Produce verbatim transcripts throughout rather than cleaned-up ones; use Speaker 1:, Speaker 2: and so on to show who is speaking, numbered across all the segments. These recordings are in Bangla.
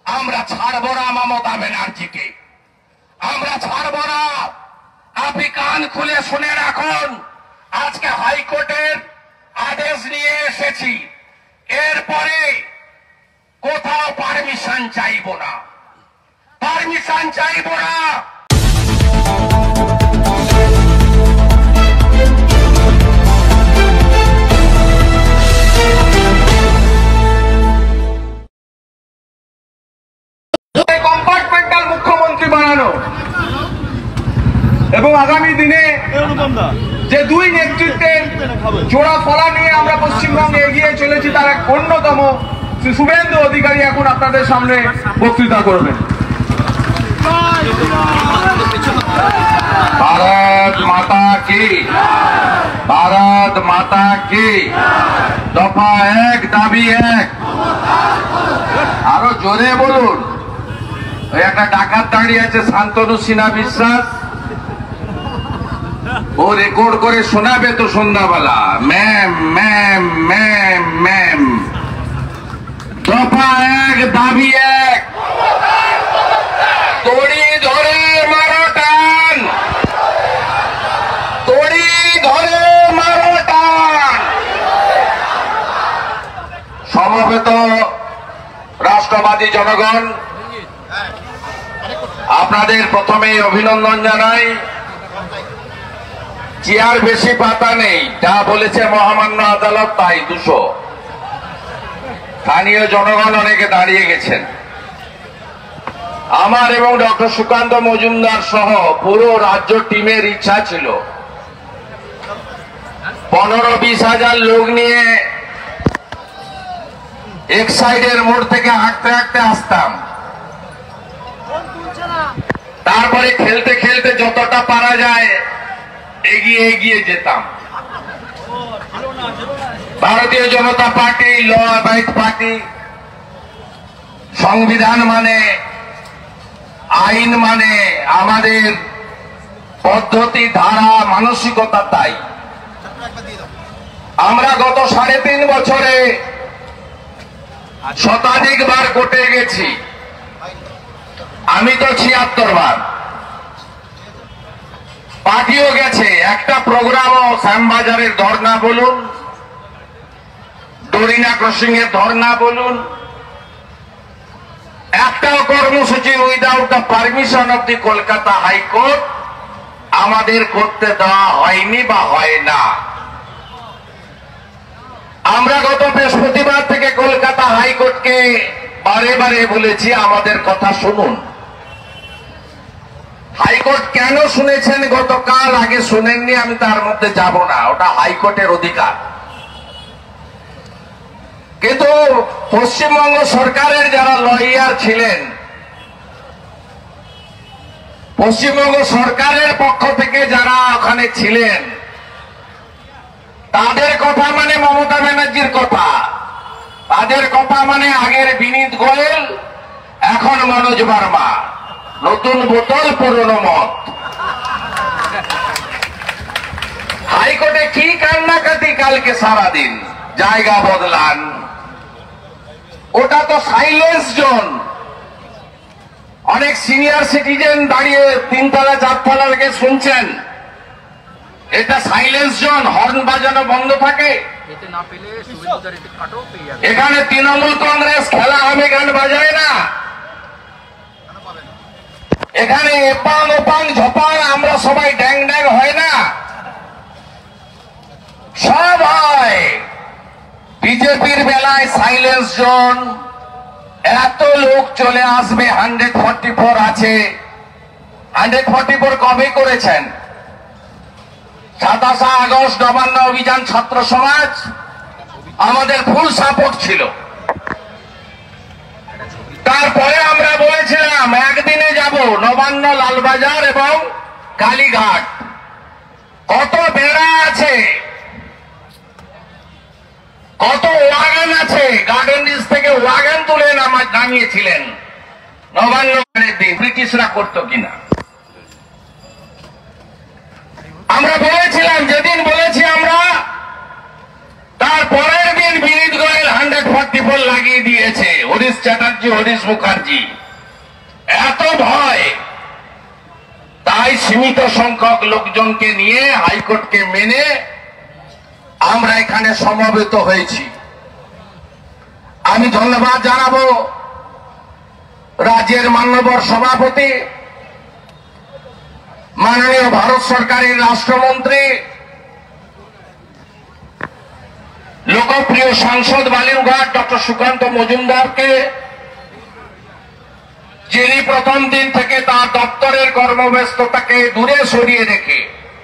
Speaker 1: আমরা ছাড়ব না মমতা ব্যানার্জিকে, আমরা ছাড়ব না। আপনি কান খুলে শুনে রাখুন, আজকে হাইকোর্টের আদেশ নিয়ে এসেছি, এরপরে কোথাও পারমিশন চাইব না, পারমিশন চাইব না।
Speaker 2: কম্পার্টমেন্টাল মুখ্যমন্ত্রী বানানো এবং আগামী দিনে যে দুই নেতৃত্বের জোড়া ফলা নিয়ে আমরা পশ্চিমবঙ্গে এগিয়ে চলেছি, তার এক অন্যতম শ্রী শুভেন্দু অধিকারী এখন আপনাদের সামনে বক্তৃতা করবেন।
Speaker 1: ভারত মাতা কি, ভারত মাতা কি। দফা এক, দাবি এক। আরো জোরে বলুন। ওই একটা ডাকাত দাঁড়িয়ে আছে শান্তনু সিনহা বিশ্বাস, ও রেকর্ড করে শোনাবে তো সন্ধ্যাবেলা। Ma'am ma'am ma'am ma'am. দফা এক, দাবি এক। তড়ি ধরে মারো টান, তড়ি ধরে মারো টান। সমবেত রাষ্ট্রবাদী জনগণ, আপনাদের প্রথমে অভিনন্দন জানাই। চেয়ার বেশি পাতা নেই, যা বলেছে মহামান্য আদালত তাই দুশো। স্থানীয় জনগণ অনেকে দাঁড়িয়ে গেছেন। আমার এবং ডক্টর সুকান্ত মজুমদার সহ পুরো রাজ্য টিমের ইচ্ছা ছিল পনেরো বিশ হাজার লোক নিয়ে এক সাইডের মোড় থেকে হাঁটতে হাঁটতে আসতাম, তারপরে খেলতে খেলতে যতটা পারা যায় এগিয়ে এগিয়ে যেতাম। Bharatiya Janata party law abiding party, সংবিধান মানে, আইন মানে, আমাদের পদ্ধতি, ধারা, মানসিকতা তাই। আমরা গত সাড়ে তিন বছরে শতাধিক বার কোর্টে গেছি, আমি তো ছিয়াত্তর বার। পার্টিও গেছে। একটা প্রোগ্রামও শ্যামবাজারের ধর্না বলুন, ডরিনা ক্রসিং এর ধর্না বলুন, একটাও কর্মসূচি without the permission of the Kolkata high court আমাদের করতে দেওয়া হয়নি বা হয় না। আমরা গত বৃহস্পতিবার থেকে কলকাতা হাইকোর্টকে বারে বারে বলেছি আমাদের কথা শুনুন। হাইকোর্ট কেন শুনেছেন গতকাল, আগে শুনেননি, আমি তার মধ্যে যাব না, ওটা হাইকোর্টের অধিকার। কিন্তু পশ্চিমবঙ্গ সরকারের যারা লয়ার ছিলেন, পশ্চিমবঙ্গ সরকারের পক্ষ থেকে যারা ওখানে ছিলেন, তাদের কথা মানে মমতা ব্যানার্জির কথা, তাদের কথা মানে আগের বিনীত গোয়েল, এখন মনোজ বার্মা। নতুন বোতল পুরনো মত। হাইকোর্টে কি কান্নাকাটি কালকে সারাদিন, জায়গা বদলান, ওটা তো সাইলেন্স জোন। অনেক সিনিয়র সিটিজেন দাঁড়িয়ে তিনতলা চারতলা থেকে শুনছেন, এটা সাইলেন্স জোন, হর্ন বাজানো বন্ধ থাকে। এখানে তৃণমূল কংগ্রেস খেলা হবে, গান বাজায় না। এখানে এপাং ওপাং ঝপাং আমরা সবাই ড্যাং ড্যাং হয় না, সব হয়। বিজেপির বেলায় সাইলেন্স জোন, এত লোক চলে আসবে। হান্ড্রেড ফর্টি ফোর আছে। হান্ড্রেড ফর্টি ফোর কবে করেছেন? সাতাশে আগস্ট নবান্ন অভিযান ছাত্র সমাজ আমাদের ফুল সাপোর্ট ছিল। তারপরে আমরা বলেছিলাম একদিনে যাব নবান্ন, লালবাজার এবং কালীঘাট। কত বেড়া আছে, কত ওয়াগান আছে, গার্ডেন রিজ থেকে ওয়াগান তুলে নামিয়েছিলেন নবান্নের দিন। ব্রিটিশরা করতো কিনা আমরা বলেছিলাম, যেদিন বলেছি আমরা তারপরের দিন Vineet Goyal hundred forty four লাগিয়ে দিয়েছে হরিশ চ্যাটার্জি হরিশ মুখার্জি। এত ভয়, তাই সীমিত সংখ্যক লোকজনকে নিয়ে হাইকোর্টকে মেনে আমরা এখানে সমবেত হয়েছি। আমি ধন্যবাদ জানাবো রাজ্যের মাননীয় সভাপতি, মাননীয় ভারত সরকারের রাষ্ট্রমন্ত্রী, লোকপ্রিয় সাংসদ বালুরঘাট ডক্টর সুকান্ত মজুমদারকে, যিনি প্রথম দিন থেকে তার দপ্তরের কর্মব্যস্ততাকে দূরে সরিয়ে রেখে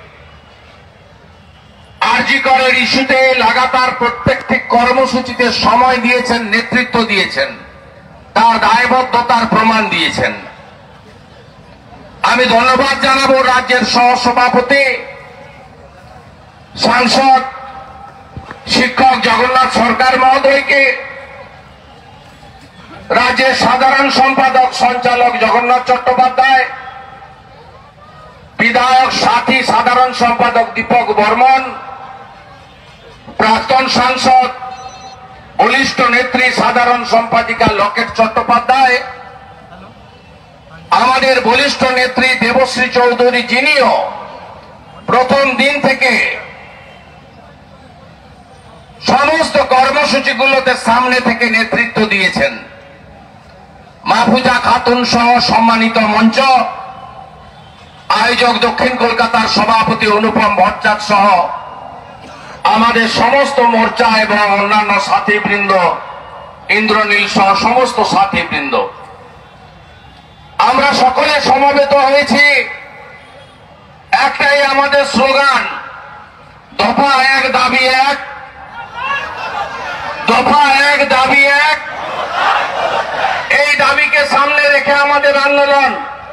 Speaker 1: আরজি করের ইস্যুতে লাগাতার প্রত্যেকটি কর্মসূচিতে সময় দিয়েছেন, নেতৃত্ব দিয়েছেন, তার দায়বদ্ধতার প্রমাণ দিয়েছেন। আমি ধন্যবাদ জানাবো রাজ্যের সহসভাপতি, সাংসদ, শিক্ষক জগন্নাথ সরকার মহোদয়কে, রাজ্যের সাধারণ সম্পাদক সঞ্চালক জগন্নাথ চট্টোপাধ্যায়, বিধায়ক সাথী সাধারণ সম্পাদক দীপক বর্মন, প্রাক্তন সাংসদ বলিষ্ঠ নেত্রী সাধারণ সম্পাদিকা লকেট চট্টোপাধ্যায়, আমাদের বলিষ্ঠ নেত্রী দেবশ্রী চৌধুরী, যিনিও প্রথম দিন থেকে সমস্ত কর্মসূচিগুলোতে সামনে থেকে নেতৃত্ব দিয়েছেন, মাহফুজা খাতুন সহ সম্মানিত মঞ্চ, আয়োজক দক্ষিণ কলকাতার সভাপতি অনুপম ভট্টাচার্য সহ আমাদের সমস্ত মোর্চা এবং অন্যান্য সাথীবৃন্দ, ইন্দ্রনীল সহ সমস্ত সাথীবৃন্দ, আমরা সকলে সমবেত হয়েছি। একটাই আমাদের স্লোগান, দফা এক দাবি এক, দফা এক দাবি এক। এই দাবিকে সামনে রেখে আমাদের আন্দোলন।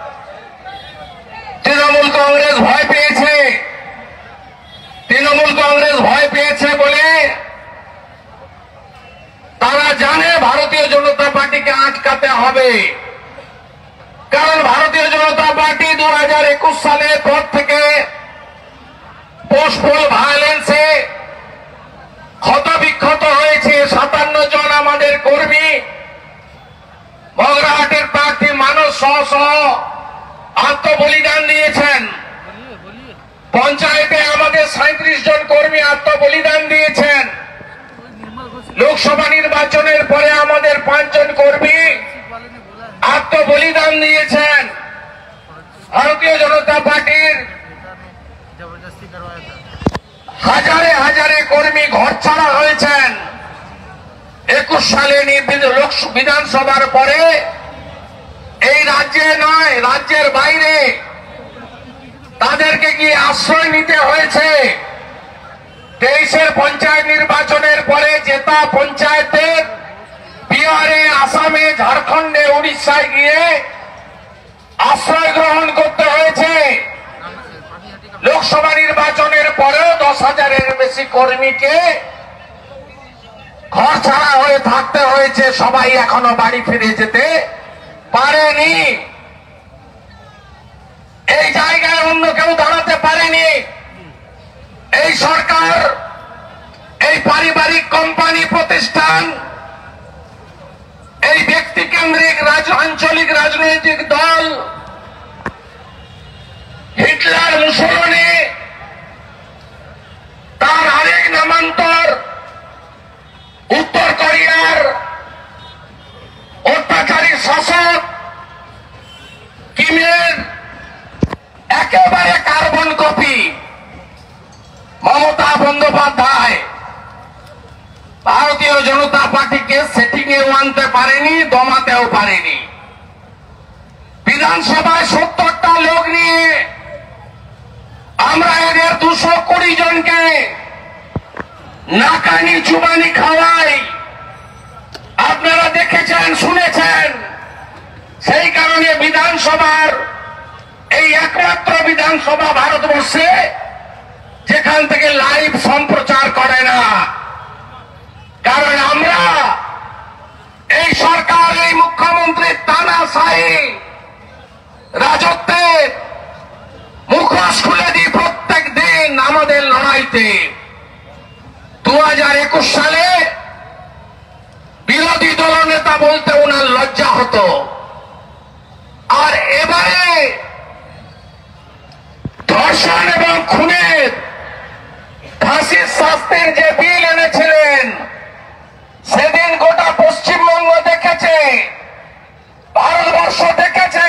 Speaker 1: তৃণমূল কংগ্রেস ভয় পেয়েছে, তৃণমূল কংগ্রেস ভয় পেয়েছে বলে তারা জানে ভারতীয় জনতা পার্টিকে আটকাতে হবে। কারণ ভারতীয় জনতা পার্টি দু হাজার একুশ সালের পর থেকে পোস্টপোল ভায়োলেন্সে ক্ষতবিক্ষত হয়েছে। সাতান্ন জন আমাদের কর্মী মগরাহাটের প্রার্থী মানস সহ সহ আত্মবলিদান দিয়েছেন। পঞ্চায়েতে আমাদের সাঁত্রিশ জন কর্মী আত্মবলিদান দিয়েছেন। লোকসভা নির্বাচনের পরে আমাদের পাঁচজন কর্মী আত্মবলিদান দিয়েছেন। ভারতীয় জনতা পার্টির হাজারে হাজারে কর্মী ঘর ছাড়া হয়েছেন। একুশ সালে বিধানসভার পরে এই রাজ্যে নয়, রাজ্যের বাইরে তাদেরকে গিয়ে আশ্রয় নিতে হয়েছে। তেইশের পঞ্চায়েত নির্বাচনের পরে জেতা পঞ্চায়েতের বিহারে, আসামে, ঝাড়খণ্ডে, উড়িষ্যায় গিয়ে আশ্রয় গ্রহণ করতে হয়েছে। লোকসভা নির্বাচনের পরেও দশ হাজারের বেশি কর্মীকে ঘর ছাড়া হয়ে থাকতে হয়েছে। সবাই এখনো বাড়ি ফিরে যেতে পারেনি। এই জায়গায় অন্য কেউ দাঁড়াতে পারেনি। এই সরকার, এই পারিবারিক কোম্পানি প্রতিষ্ঠান, এই ব্যক্তি কেন্দ্রিক আঞ্চলিক রাজনৈতিক দল, হিটলার, মুসোলিনি, তার আরেক নামান্তর উত্তর কোরিয়ার অত্যাচারী শাসক কিমের একেবারে কার্বন কপি মমতা বন্দ্যোপাধ্যায় ভারতীয় জনতা পার্টিকে সেটিং এও আনতে পারেনি, দমাতেও পারেনি। বিধানসভায় সত্তরটা লোক নিয়ে আমরা এদের দুশো কুড়ি জনকে নাকানি চুবানি খাওয়াই। আপনারা দেখেছেন, শুনেছেন। সেই কারণে বিধানসভার এই একমাত্র বিধানসভা ভারতবর্ষে যেখান থেকে লাইভ সম্প্রচার করে না। কারণ আমরা এই সরকার, এই মুখ্যমন্ত্রীর তানাশাহী রাজত্বের মুখোশ খুলে দিই প্রত্যেক দিন আমাদের লড়াইতে। দু হাজার একুশ সম্মান লজ্জা হতো। আর এবারে ধর্ষণ এবং খুনের ফাঁসির শাস্তির যে বিল এনেছিলেন, সেদিন গোটা পশ্চিমবঙ্গ দেখেছে, ভারতবর্ষ দেখেছে।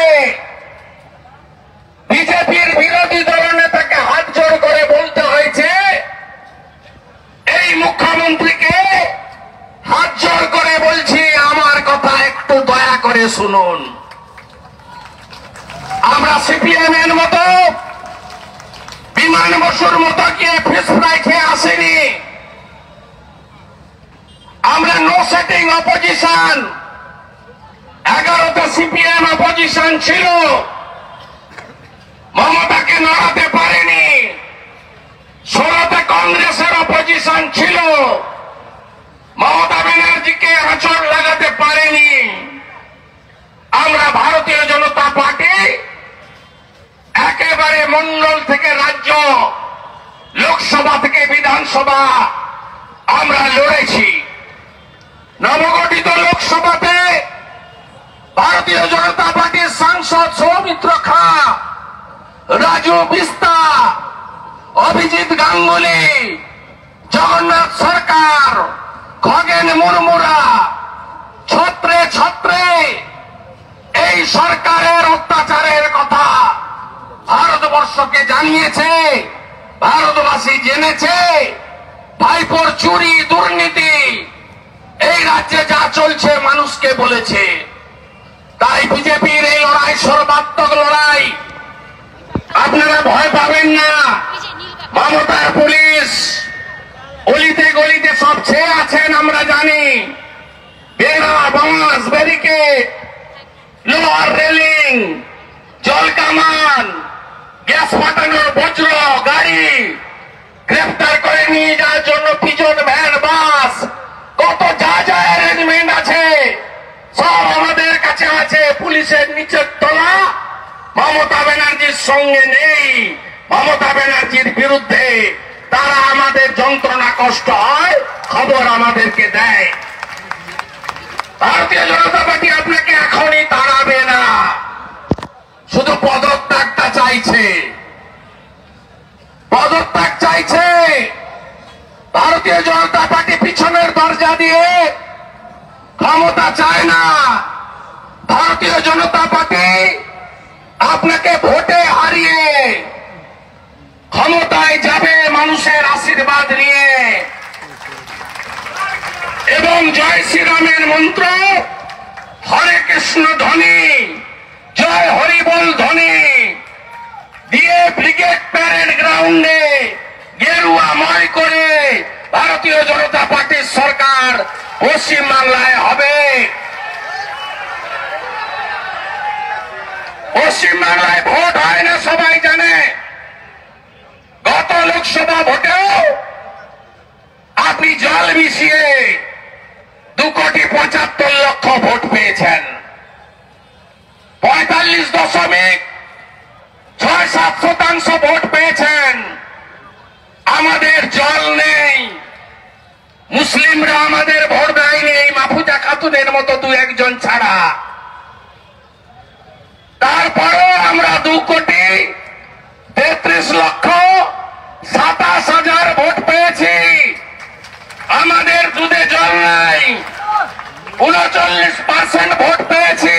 Speaker 1: বিজেপির বিরোধী দলনেতাকে হাত জোড় করে বলতে হয়েছে, এই মুখ্যমন্ত্রীকে হাত জোড় করে বলছি, আমার কথা একটু দয়া করে শুনুন। আমরা সিপিএম এর মতো বিমান বসুর মতো গিয়ে ফিস ফ্রাই খেয়ে আসেনি। আমরা নো সেটিং অপোজিশন। এগারোটা সিপিএম অপোজিশন ছিল, মমতাকে নড়াতে পারেনি। ষোলোটা কংগ্রেসের অপোজিশন ছিল, মমতা ব্যানার্জিকে আঁচড় লাগাতে পারেনি। আমরা ভারতীয় জনতা পার্টি একেবারে মন্ডল থেকে রাজ্য, লোকসভা থেকে বিধানসভা আমরা লড়েছি। নবগঠিত লোকসভাতে ভারতীয় জনতা পার্টির সাংসদ সৌমিত্র খা, রাজু বিস্তা, অভিজিৎ গাঙ্গুলি, জগন্নাথ সরকার, খগেন মুর্মুরা ছত্রে ছত্রে এই সরকারের অত্যাচারের কথা ভারতবর্ষকে জানিয়েছে, ভারতবাসী জেনেছে। ভাইপোর চুরি দুর্নীতি এই রাজ্যে যা চলছে মানুষকে বলেছে। তাই বিজেপির এই লড়াই সর্বাত্মক লড়াই, আপনারা ভয় পাবেন না। মমতার পুলিশ অলিতে গলিতে সব ছেয়ে আছেন, আমরা জানি। বেড়া, বাঁশ, ব্যারিকেড, লোহার রেলিং, জল কামান, গ্যাস ফাটানোর বজ্র গাড়ি, গ্রেফতার করে নিয়ে যাওয়ার জন্য পিজন ভ্যান, বাস, কত যা যা অ্যারেঞ্জমেন্ট আছে সব আমাদের কাছে আছে। পুলিশের নিচের তলা মমতা ব্যানার্জির সঙ্গে নেই, মমতা ব্যানার্জির বিরুদ্ধে। তারা আমাদের যন্ত্রণা কষ্ট হয় খবর আমাদেরকে দেয়। ভারতীয় জনতা পার্টি আপনাকে এখনই তাড়াবে না, শুধু পদত্যাগটা চাইছে, পদত্যাগ চাইছে। ভারতীয় জনতা পার্টি পিছনের দরজা দিয়ে ক্ষমতা চায় না। ভারতীয় জনতা পার্টি আপনাকে ভোটে হারিয়ে ক্ষমতায় যাবে মানুষের আশীর্বাদ নিয়ে, এবং জয় শ্রীরামের মন্ত্র, হরে কৃষ্ণ ধ্বনি, জয় হরিবল ধ্বনি দিয়ে ব্রিগেড প্যারেড গ্রাউন্ডে গেরুয়াময় করে ভারতীয় জনতা পার্টির সরকার পশ্চিমবাংলায় হবে। পশ্চিমবাংলায় ভোট হয় না সবাই জানে। গত লোকসভা ভোটেও আপনি জল মিশিয়ে দু কোটি পঁচাত্তর লক্ষ ভোট পেয়েছেন। পঁয়তাল্লিশ দশমিক ছয় সাত শতাংশ ভোট পেয়েছেন। আমাদের জল নেই, মুসলিমরা আমাদের ভোট দেয়নি, এই মাহফুজা খাতুনের মতো দু একজন ছাড়া। তারপরেও আমরা দু কোটি তেত্রিশ লক্ষ সাতাশ হাজার ভোট পেয়েছি। আমাদের দুধে জল নাই, উনচল্লিশ পার্সেন্ট ভোট পেয়েছি।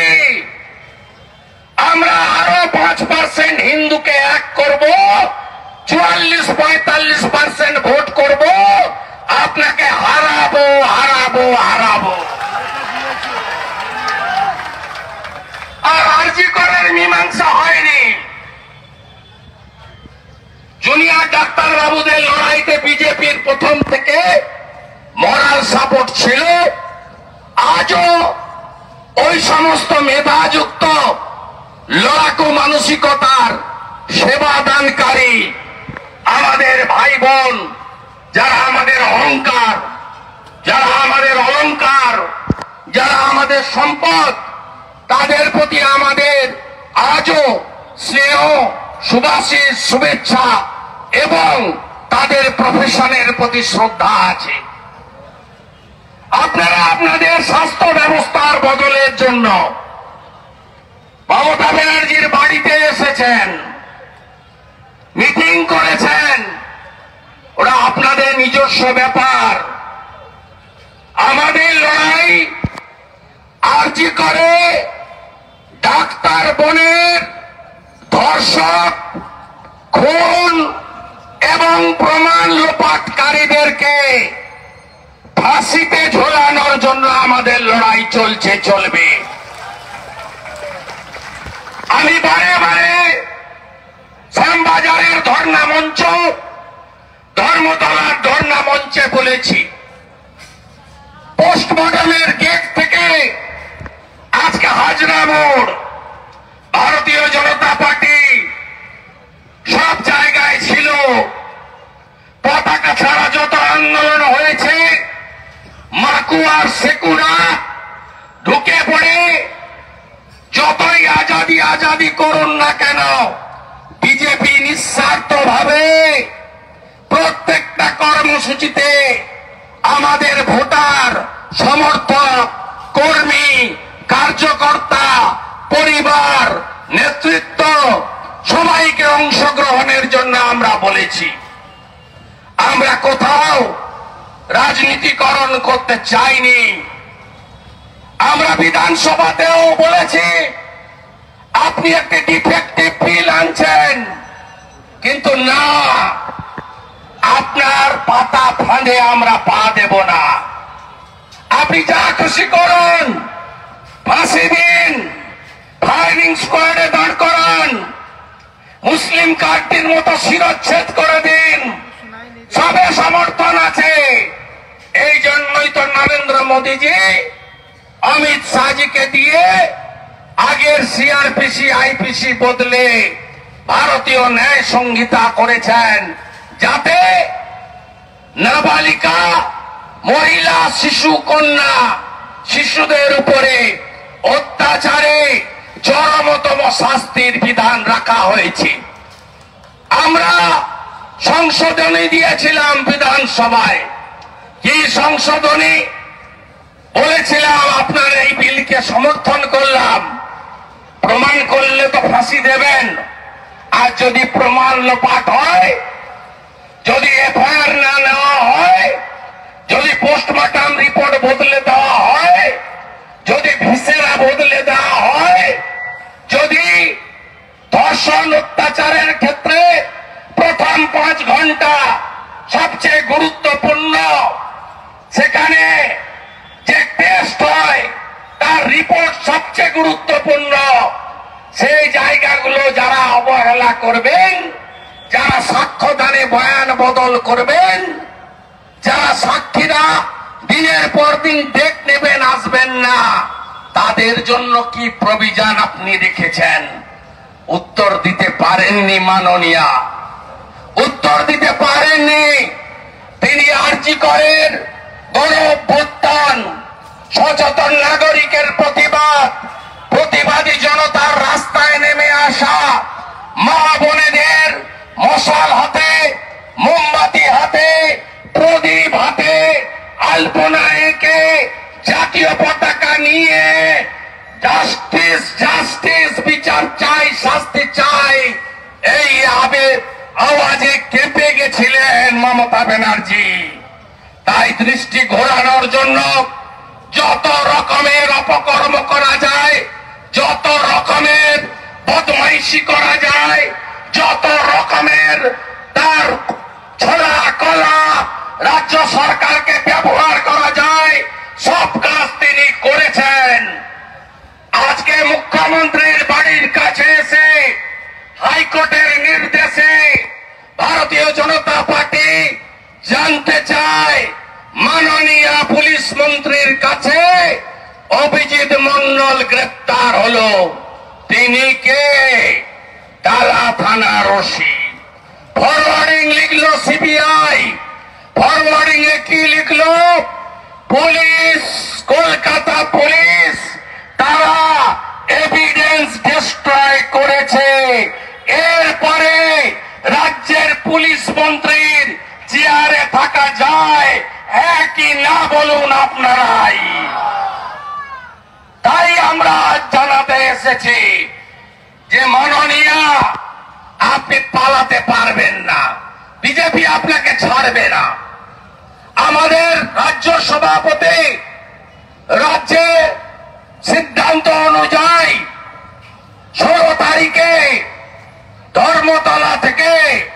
Speaker 1: আমরা আরো পাঁচ পার্সেন্ট হিন্দুকে এক করব, চুয়াল্লিশ পঁয়তাল্লিশ পার্সেন্ট ভোট করব, আপনাকে হারাবো হারাবো হারাবো। আর আরজি করের মীমাংসা হয়নি। জুনিয়র ডাক্তার বাবুদের লড়াইতে বিজেপির প্রথম থেকে মরাল সাপোর্ট ছিল। আজও ওই সমস্ত মেধাযুক্ত লড়াকু মানসিকতার সেবা দানকারী আমাদের ভাই বোন, যারা আমাদের অহংকার, যারা আমাদের অলংকার, যারা আমাদের সম্পদ, তাদের প্রতি আমাদের আজও স্নেহ, সুভাষিস, শুভেচ্ছা এবং তাদের প্রফেশনের প্রতি শ্রদ্ধা আছে। আপনারা আপনাদের স্বাস্থ্য ব্যবস্থার বদলের জন্য মমতা ব্যানার্জির বাড়িতে এসেছেন, মিটিং করেছেন, ওরা আপনাদের নিজস্ব ব্যাপার। আমাদের লড়াই আরজি করে ডাক্তার বোনের ধর্ষক, খুন এবং প্রমাণ লোপাটকারীদেরকে ফাঁসিতে ঝোলানোর জন্য আমাদের লড়াই চলছে, চলবে। আমি বারে বারে শ্যামবাজারের ধর্ণা মঞ্চ, ধর্মতলার ধর্ণা মঞ্চে বলেছি, পোস্টমর্টমের গেট থেকে আজকে হাজরা মোড়, ভারতীয় জনতা পার্টি সব জায়গায় ছিল। পতাকা ছাড়া যত আন্দোলন হয়েছে, মাকুয়ার সেকুরা ঢুকে পড়ে যতই আজাদি আজাদি করুন না কেন, বিজেপি নিঃস্বার্থ ভাবে প্রত্যেকটা কর্মসূচিতে আমাদের ভোটার, সমর্থক, কর্মী, কার্যকর্তা, পরিবার, নেতৃত্ব সবাইকে অংশগ্রহণের জন্য আমরা বলেছি। আমরা কোথাও রাজনীতিকরণ করতে চাইনি। আমরা বিধানসভাতেও বলেছি, আপনি একটি ডিফেক্টিভ বিল আনছেন, কিন্তু না, আপনার পাতা ফাঁদে আমরা পা দেব না। আপনি যা খুশি করুন, ফাঁসি দিন, ফায়ারিং স্কোয়াডে দাঁড় করান, মুসলিম কার্ডটির মতো শিরচ্ছেদ করে দিন, সবে সমর্থন আছে। এই জন্যই তো নরেন্দ্র মোদীজি অমিত শাহজিকে দিয়ে আগের সিআরপিসি আইপিসি বদলে ভারতীয় ন্যায় সংহিতা করেছেন, যাতে নাবালিকা, মহিলা, শিশু, কন্যা, শিশুদের উপরে অত্যাচারে চরমতম শাস্তির বিধান রাখা হয়েছে। আমরা সংশোধনী দিয়েছিলাম বিধানসভায়। কি সংশোধনী? বলেছিলাম আপনার এই বিলকে সমর্থন করলাম, প্রমাণ করলে তো ফাঁসি দেবেন, আর যদি প্রমাণ লোপাট হয়, যদি এফআইআর না নেওয়া হয়, যদি পোস্টমর্টম রিপোর্ট বদলে দেওয়া হয়, যদি ভিসেরা বদলে দেওয়া হয়, যদি ধর্ষণ অত্যাচারের ক্ষেত্রে প্রথম পাঁচ ঘন্টা সবচেয়ে গুরুত্বপূর্ণ, সেখানে যে টেস্ট হয় তার রিপোর্ট সবচেয়ে গুরুত্বপূর্ণ, সেই জায়গাগুলো যারা অবহেলা করবেন, যারা সাক্ষ্যদানে বয়ান বদল করবেন, যারা সাক্ষীরা দিনের পর দিন ডেট নেবেন, আসবেন না, তাদের জন্য কি প্রভিশন আপনি রেখেছেন? উত্তর দিতে পারেননি মাননীয়া, উত্তর দিতে পারেননি। তিনি আরজি করেন গণঅভ্যুত্থান, সচেতন নাগরিকের প্রতিবাদ, প্রতিবাদী জনতার রাস্তায় নেমে আসা, মা বোনেদের মশাল হাতে, মোমবাতি হাতে, প্রদীপ হাতে, আলপনা এঁকে, জাতীয় পতাকা নিয়ে জাস্টিস জাস্টিস বিচার চাই, শাস্তি চাই, এই আবেগ আওয়াজে কেঁপে গেছিলেন মমতা ব্যানার্জি। তাই দৃষ্টি ঘোরানোর জন্য যত রকমের অপকর্ম করা যায়, যত রকমের বদমাইশি করা যায়, যত রকমের তার ছলা কলা রাজ্য সরকারকে ব্যবহার করা যায়, সব কাজ তিনি করেছেন। আজকে মুখ্যমন্ত্রীর বাড়ির কাছে এসে হাইকোর্টের নির্দেশে ভারতীয় জনতা পার্টি জানতে চায়, মাননীয় পুলিশ মন্ত্রীর কাছে অভিজিৎ মন্ডল গ্রেপ্তার হলো, তিনি কে? টালা থানার ওসি। ফরওয়ার্ডিং লিখলো সিবিআই, ফরওয়ার্ডিং এ কি লিখলো? পুলিশ, কলকাতা পুলিশ, তারা এভিডেন্স ডিস্ট্রয় করেছে। এরপরে রাজ্যের পুলিশ মন্ত্রীর চেয়ারে থাকা যায় হ্যাঁ কি না বলুন আপনারাই। তাই আমরা আজ জানাতে এসেছি যে মাননীয়া, আপনি পালাতে পারবেন না, বিজেপি আপনাকে ছাড়বে না। আমাদের রাজ্য সভাপতি রাজ্যে সিদ্ধান্ত অনুযায়ী ষোলো তারিখে ধর্মতলা থেকে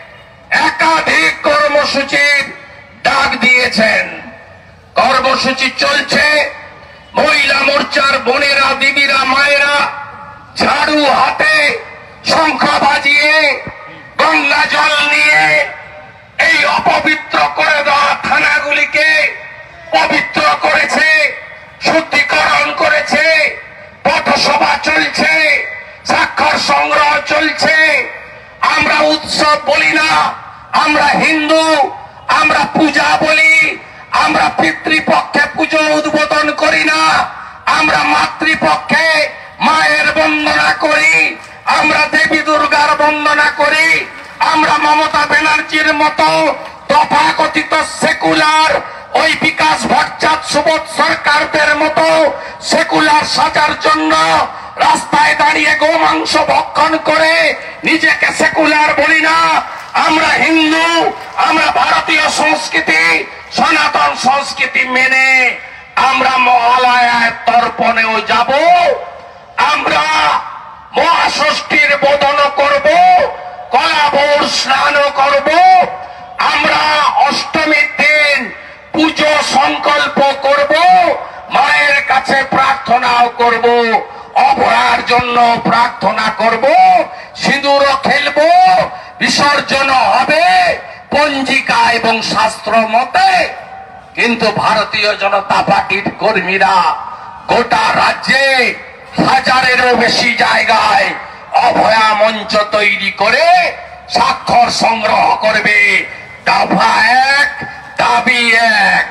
Speaker 1: একাধিক কর্মসূচির ডাক দিয়েছেন। কর্মসূচি চলছে। মহিলা মোর্চার বোনেরা, দিদিরা, মায়েরা ঝাড়ু হাতে শঙ্খ বাজিয়ে গঙ্গা জল নিয়ে এই অপবিত্র করে দেওয়া থানাগুলিকে পবিত্র করেছে, শুদ্ধিকরণ করেছে। পথসভা চলছে, স্বাক্ষর সংগ্রহ চলছে। আমরা উৎসব বলি না, আমরা হিন্দু, আমরা পূজা বলি। আমরা পিতৃপক্ষে পুজো উদ্বোধন করি না, আমরা মাতৃপক্ষে মায়ের বন্দনা করি, আমরা দেবী দুর্গার বন্দনা করি। আমরা মমতা ব্যানার্জির মতো তথাকথিত সেকুলার ওই বিকাশ ভট্টাচার্য সুবোধ সরকারদের মতো সেকুলার সাজার জন্য রাস্তায় দাঁড়িয়ে গোমাংস ভক্ষণ করে নিজেকে সেকুলার বলি না। আমরা হিন্দু, আমরা ভারতীয় সংস্কৃতি, সনাতন সংস্কৃতি মেনে আমরা মহালয়ার তর্পণেও যাব। আমরা মহাষষ্ঠীর বোধনও করব, কলাবর স্নানও করব। আমরা অষ্টমীর দিন পুজো সংকল্প করব, মায়ের কাছে প্রার্থনাও করব, অভয়ার জন্য প্রার্থনা করব, সিঁদুরও খেলব, বিসর্জন হবে পঞ্জিকা এবং শাস্ত্র মতে। কিন্তু ভারতীয় জনতা পার্টির কর্মীরা গোটা রাজ্যে হাজারেরও বেশি জায়গায় অভয়া মঞ্চ তৈরি করে স্বাক্ষর সংগ্রহ করবে। দফা এক, দাবি এক,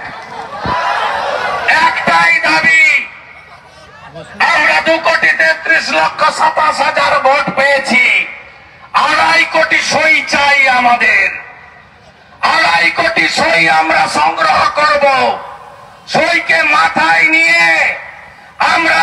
Speaker 1: একটাই দাবি। আমরা দু কোটি তেত্রিশ লক্ষ সাতাশ হাজার ভোট পেয়েছি, আড়াই কোটি সই চাই আমাদের। আড়াই কোটি সই আমরা সংগ্রহ করব। সইকে মাথায় নিয়ে আমরা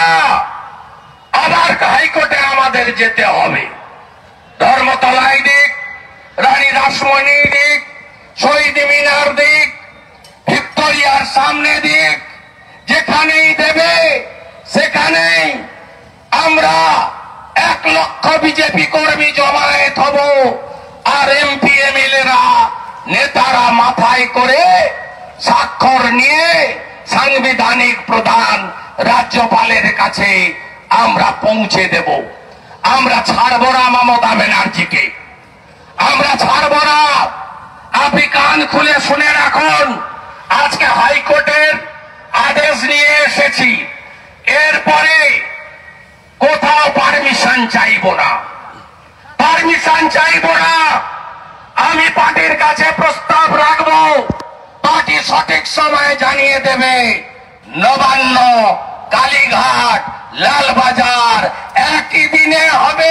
Speaker 1: আবার হাইকোর্টে আমাদের যেতে হবে। ধর্মতলায় দিক, রানী রাসমণি দিক, শহীদ মিনার দিক, ভিক্টোরিয়ার সামনে দিক, যেখানেই দেবে সেখানেই আমরা এক লক্ষ বিজেপি কর্মী জমায়েত হব। আর এমপি এমএলএরা, নেতারা মাথায় করে স্বাক্ষর নিয়ে সাংবিধানিক প্রধান রাজ্যপালের কাছে আমরা পৌঁছে দেব। আমরা ছাড়ব না মমতা ব্যানার্জিকে, আমরা ছাড়ব না। আপনি কান খুলে শুনে রাখুন, আজকে হাইকোর্টের আদেশ নিয়ে এসেছি। এরপরে কোথাও পারমিশন চাইব না, পারমিশন চাইব না। আমি পার্টির কাছে প্রস্তাব রাখব, পার্টি সঠিক সময়ে জানিয়ে দেবে। নবান্ন, কালীঘাট, লালবাজার একই দিনে হবে,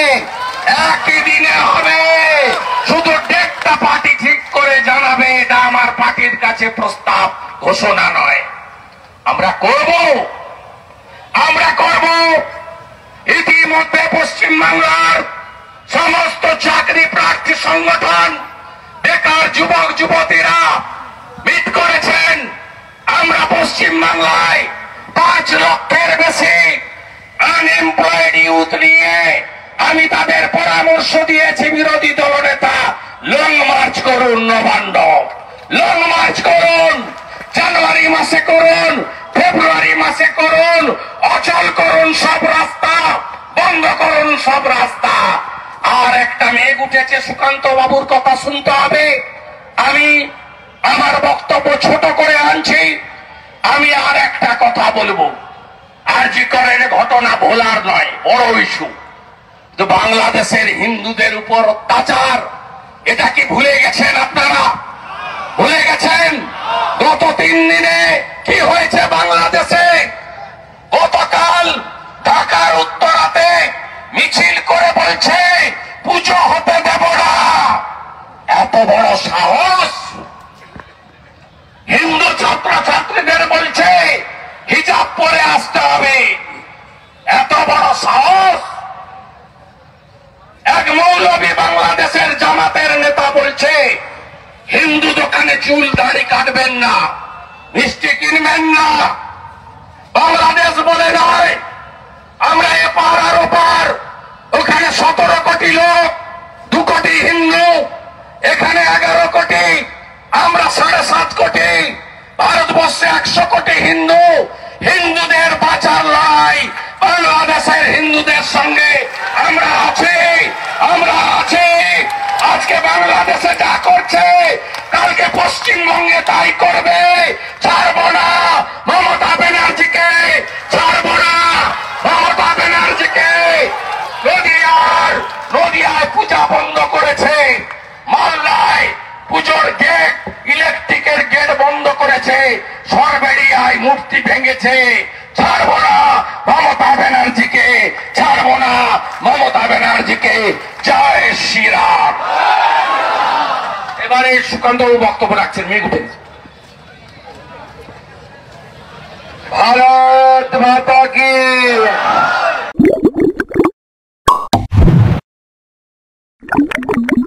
Speaker 1: একই দিনে হবে। শুধু ডেটটা পার্টি ঠিক করে জানাবে। এটা আমার পার্টির কাছে প্রস্তাব, ঘোষণা নয়। আমরা করব, আমরা করব। ইতিমধ্যে পশ্চিমবাংলার সমস্ত চাকরি প্রার্থী সংগঠন, বেকার যুবক যুবতীরা মিট করেছেন। আমরা পশ্চিমবাংলায় পাঁচ লক্ষের বেশি আনএমপ্লয়েড ইউথ নিয়ে আমি তাদের পরামর্শ দিয়েছি, বিরোধী দলনেতা, লং মার্চ করুন, নবান্ন লং মার্চ করুন, জানুয়ারি মাসে করুন, ফেব্রুয়ারি মাসে করুন, অচল করুন সব রাস্তা, বন্ধ করুন সব রাস্তা। আর একটা মেঘ উঠেছে, সুকান্ত বাবুর কথা শুনতে হবে। আমি আমার বক্তব্য ছোট করে আনছি। আমি আর একটা কথা বলবো, আরজি করের ঘটনা ভোলার নয়, বড় ইস্যু। তো বাংলাদেশের হিন্দুদের উপর অত্যাচার, এটা কি ভুলে গেছেন আপনারা? ভুলে গেছেন? গত তিন দিনে কি হয়েছে বাংলাদেশে? গতকাল ঢাকার উত্তরাতে মিছিল করে বলছে পুজো হতে দেব না। এত বড় সাহস! হিন্দু হিন্দু দোকানে চুল দাড়ি কাটবেন না, মিষ্টি কিনবেন না। বাংলাদেশ বলে নয়, আমরা এপার আর ওপার, ওখানে সতেরো কোটি লোক, দু কোটি হিন্দু, এখানে এগারো কোটি, আমরা সাড়ে সাত কোটি। ভারতবর্ষে একশো কোটি হিন্দু। হিন্দুদের বাঁচার লড়াই বাংলাদেশের হিন্দুদের সঙ্গে আমরা আছি, আমরা আছি। আজকে বাংলাদেশে যা করছে, কালকে পশ্চিমবঙ্গে তাই করবে। ছাড়বো না মমতা ব্যানার্জিকে, ছাড়বো না মমতা ব্যানার্জিকে। নদিয়ার নদিয়ায় পূজা বন্ধ করেছে, মালদায় পুজোর গেট, ইলেকট্রিকের গেট বন্ধ করেছে, সরবেড়িয়ায় মূর্তি ভেঙেছে। ছাড়বো না মমতা ব্যানার্জিকে, ছাড়বো না মমতা ব্যানার্জিকে। জয় শ্রীরাম। এবারে সুকান্তবাবু বক্তব্য রাখছেন। মেঘ উঠে ভারত মাতা কি।